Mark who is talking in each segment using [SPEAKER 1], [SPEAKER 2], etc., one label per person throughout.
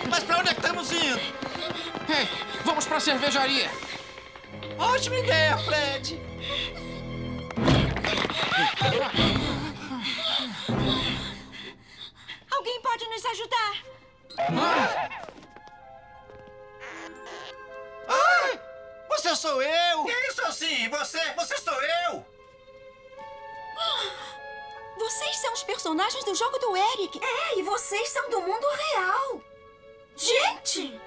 [SPEAKER 1] Mas pra onde é que estamos indo?
[SPEAKER 2] Ei, vamos pra cervejaria.
[SPEAKER 1] Ótima ideia, Fred.
[SPEAKER 3] Alguém pode nos ajudar?
[SPEAKER 1] Ai, você sou eu.
[SPEAKER 4] Isso sim, você sou eu.
[SPEAKER 3] Vocês são os personagens do jogo do Eric.
[SPEAKER 5] É, e vocês são do mundo real. Gente!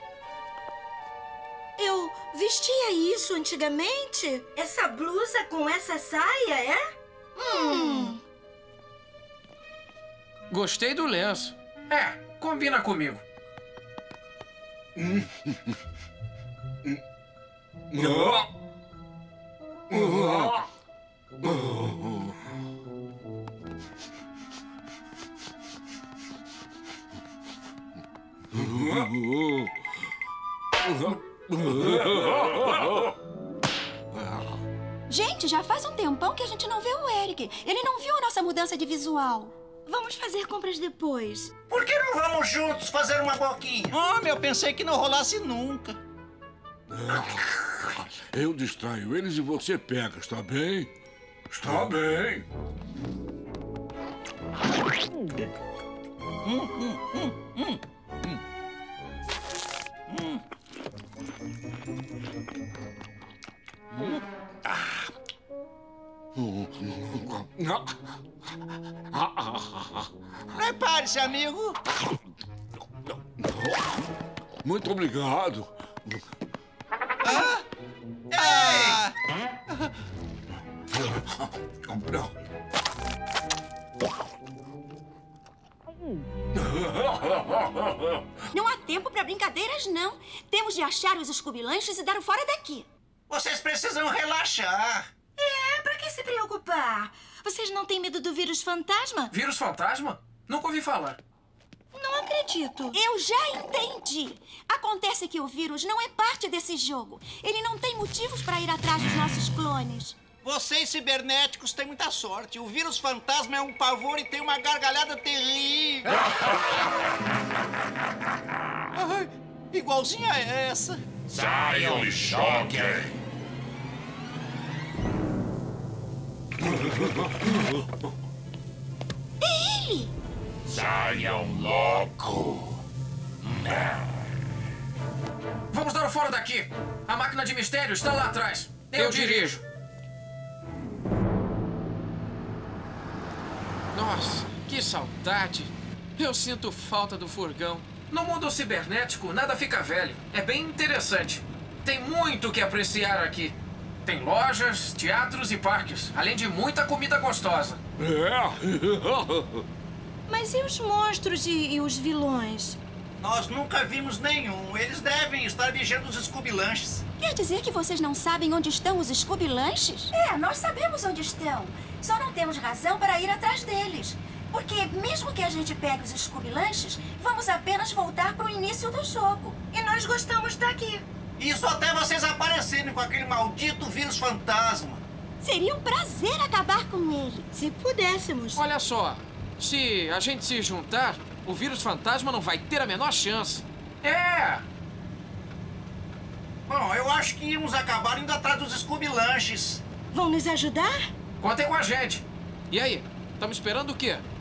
[SPEAKER 3] Eu vestia isso antigamente?
[SPEAKER 5] Essa blusa com essa saia, é?
[SPEAKER 2] Gostei do lenço.
[SPEAKER 6] É, combina comigo.
[SPEAKER 3] Gente, já faz um tempão que a gente não vê o Eric. Ele não viu a nossa mudança de visual.
[SPEAKER 5] Vamos fazer compras depois.
[SPEAKER 4] Por que não vamos juntos fazer uma boquinha?
[SPEAKER 1] Homem, eu pensei que não rolasse nunca.
[SPEAKER 7] Eu distraio eles e você pega, está bem?
[SPEAKER 4] Está bem.
[SPEAKER 1] Prepare-se, amigo.
[SPEAKER 7] Muito obrigado.
[SPEAKER 3] Não há tempo para brincadeiras, não. Temos de achar os escubilanches e dar o fora daqui.
[SPEAKER 4] Vocês precisam relaxar.
[SPEAKER 5] Pra que se preocupar? Vocês não têm medo do vírus fantasma?
[SPEAKER 6] Vírus fantasma? Nunca ouvi falar.
[SPEAKER 5] Não acredito.
[SPEAKER 3] Eu já entendi. Acontece que o vírus não é parte desse jogo. Ele não tem motivos para ir atrás dos nossos clones.
[SPEAKER 1] Vocês cibernéticos têm muita sorte. O vírus fantasma é um pavor e tem uma gargalhada terrível. Ai, igualzinha a essa.
[SPEAKER 8] Saiam e choquem!
[SPEAKER 3] É ele!
[SPEAKER 8] Saiam logo!
[SPEAKER 6] Vamos dar o fora daqui. A máquina de mistério está lá atrás. Eu dirijo.
[SPEAKER 2] Nossa, que saudade. Eu sinto falta do furgão.
[SPEAKER 6] No mundo cibernético, nada fica velho. É bem interessante. Tem muito o que apreciar aqui. Tem lojas, teatros e parques, além de muita comida gostosa.
[SPEAKER 5] Mas e os monstros e os vilões?
[SPEAKER 4] Nós nunca vimos nenhum. Eles devem estar vigiando os escubilanches.
[SPEAKER 3] Quer dizer que vocês não sabem onde estão os escubilanches?
[SPEAKER 5] É, nós sabemos onde estão. Só não temos razão para ir atrás deles. Porque mesmo que a gente pegue os escubilanches, vamos apenas voltar para o início do jogo. E nós gostamos daqui.
[SPEAKER 4] Isso até vocês aparecerem com aquele maldito vírus fantasma.
[SPEAKER 3] Seria um prazer acabar com ele.
[SPEAKER 5] Se pudéssemos.
[SPEAKER 2] Olha só, se a gente se juntar, o vírus fantasma não vai ter a menor chance.
[SPEAKER 6] É!
[SPEAKER 4] Bom, eu acho que íamos acabar indo atrás dos escubilanches.
[SPEAKER 5] Vão nos ajudar?
[SPEAKER 6] Contem com a gente.
[SPEAKER 2] E aí, estamos esperando o quê?